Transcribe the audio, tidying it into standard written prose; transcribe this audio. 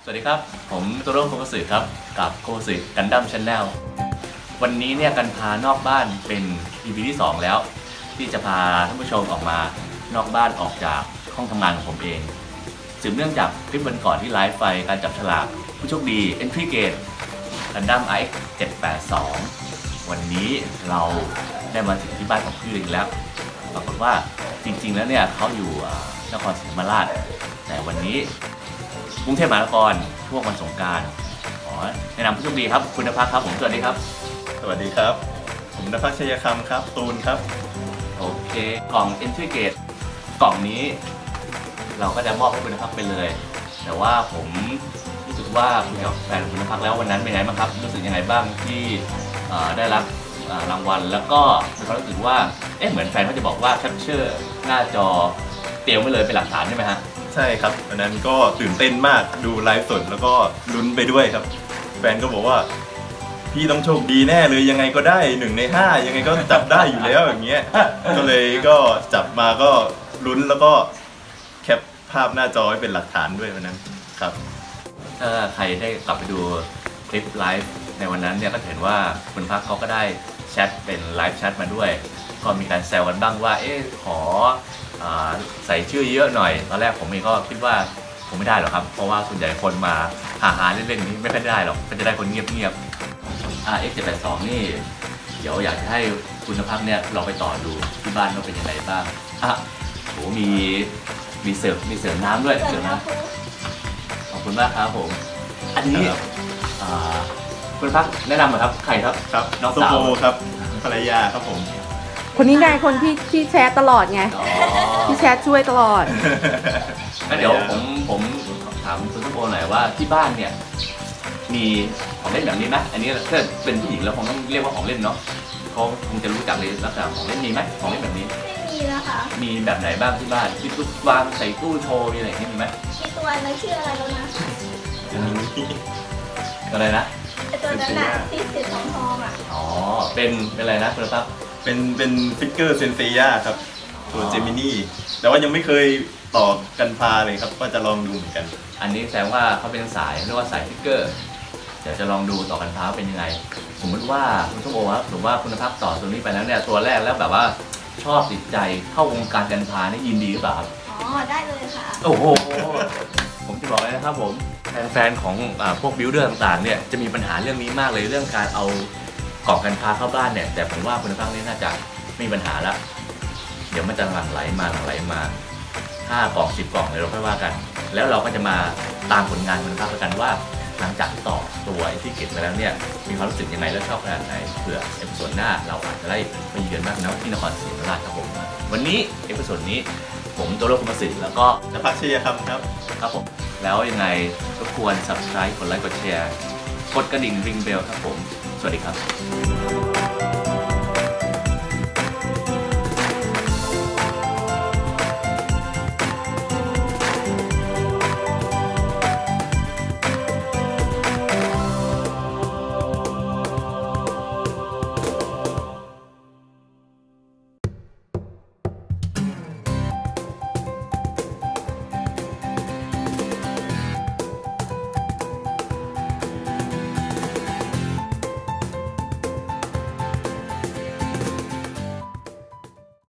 วัสดีครับผมโตโร่โคโกสึครับกับโคโกสึกันดั้มชาแนลวันนี้เนี่ยกันพานอกบ้านเป็น EP ที่ 2 แล้วที่จะพาท่านผู้ชมออกมานอกบ้านออกจากห้องทำงานของผมเองสืบเนื่องจากคลิปวันก่อนที่ไลฟ์ไปการจับฉลากผู้โชคดี Entry Gate กันดั้ม X 782วันนี้เราได้มาถึงที่บ้านของพี่ลิงแล้วปรากฏว่าจริงๆแล้วเนี่ยเขาอยู่นครศรีธรรมราชแต่วันนี้กรุงเทพมหานครช่วงวันสงกรานต์ขอแนะนำผู้โชคดีครับคุณณภัสครับผมสวัสดีครับสวัสดีครับผมณภัสชัยคำครับตูนครับโอเคกล่อง Entry Gate กล่องนี้เราก็จะมอบให้คุณณภัสไปเลยแต่ว่าผมรู้สึกว่าคุยกับแฟนคุณณภัสแล้ววันนั้นเป็นไงบ้างครับรู้สึกยังไงบ้างที่ได้รับรางวัลแล้วก็มีความรู้สึกว่าเหมือนแฟนเขาจะบอกว่าแคปเจอร์หน้าจอเตรียมไว้เลยเป็นหลักฐานใช่ไหมฮะใช่ครับวันนั้นก็ตื่นเต้นมากดูไลฟ์สดแล้วก็ลุ้นไปด้วยครับแฟนก็บอกว่าพี่ต้องโชคดีแน่เลยยังไงก็ได้1 ใน 5ยังไงก็จับได้อยู่แล้วอย่างเงี้ยก็เลยก็จับมาก็ลุ้นแล้วก็แคปภาพหน้าจอไว้เป็นหลักฐานด้วยวันนั้นครับถ้าใครได้กลับไปดูคลิปไลฟ์ในวันนั้นเนี่ยก็เห็นว่าคุณพักเขาก็ได้แชทเป็นไลฟ์แชทมาด้วยก็มีการแซวกันบ้างว่าขอใส่ชื่อเยอะหน่อยตอนแรกผมเองก็คิดว่าคงไม่ได้หรอกครับเพราะว่าส่วนใหญ่คนมาหาเล่นๆนี้ไม่ค่อยได้หรอกก็จะได้คนเงียบๆX 782นี่เดี๋ยวอยากจะให้คุณพักเนี่ยลองไปต่อดูที่บ้านว่าเป็นยังไงบ้างโหมีเสิร์ฟน้ำด้วยเสิร์ฟน้ำขอบคุณมากครับผมอันนี้คุณพักแนะนำหน่อยครับใครครับน้องสาวครับภรรยาครับผมคนนี้ไงคนที่แชร์ตลอดไงที่แชร์ช่วยตลอดเดี๋ยวผมถามคุณทุกคนหน่อยว่าที่บ้านเนี่ยมีของเล่นแบบนี้ไหมอันนี้ถ้าเป็นผู้หญิงเราคงต้องเรียกว่าของเล่นเนาะเขาคงจะรู้จักเลยลักษณะของเล่นมีไหมของเล่นแบบนี้ไม่มีนะคะมีแบบไหนบ้างที่บ้านที่ตู้วางใส่ตู้โชว์มีอะไรอย่างนี้มีไหมมีตัวนั้นชื่ออะไรแล้วนะอะไรนะตัวนั้นน่ะที่สีทองอ่ะอ๋อเป็นอะไรนะคุณปั๊บเป็นฟิกเกอร์เซนเซียครับตัวเจมินี่แต่ว่ายังไม่เคยต่อกันพาเลยครับว่าจะลองดูเหมือนกันอันนี้แสดงว่าเขาเป็นสายเรียกว่าสายฟิกเกอร์เดี๋ยวจะลองดูต่อกันพาเป็นยังไงสมมติว่าคุณส้มโอครับหรือว่าคุณภาพต่อตัวนี้ไปแล้วเนี่ยตัวแรกแล้วแบบว่าชอบติดใจเข้าวงการกันพานี่ยินดีหรือเปล่าครับอ๋อได้เลยค่ะโอ้โหผมจะบอกเลยนะครับผมแฟนของพวกบิลเดอร์ต่างๆเนี่ยจะมีปัญหาเรื่องนี้มากเลยเรื่องการเอากล่องกันพาเข้าบ้านเนี่ยแต่ผมว่าคุณภาพนี้น่าจะไม่มีปัญหาแล้วเดี๋ยวมันจะหลั่งไหลมา5 กล่อง 10 กล่องเลยเราค่อยว่ากันแล้วเราก็จะมาตามผลงานคุณภาพกันว่าหลังจากต่อตัวที่เก็บไปแล้วเนี่ยมีความรู้สึกยังไงและชอบขนาดไหนเผื่อเอพิโซดหน้าเราอาจจะได้ไปเยือนบ้างนะที่นครศรีธรรมราชครับผมวันนี้เอพิโซดนี้ผมโตโร่คุมาสึแล้วก็ณภัสชัยคำครับผมแล้วยังไงรบกวน Subscribe กดไลค์กดแชร์กดกระดิ่งริงเบลครับผมสวัสดีครับ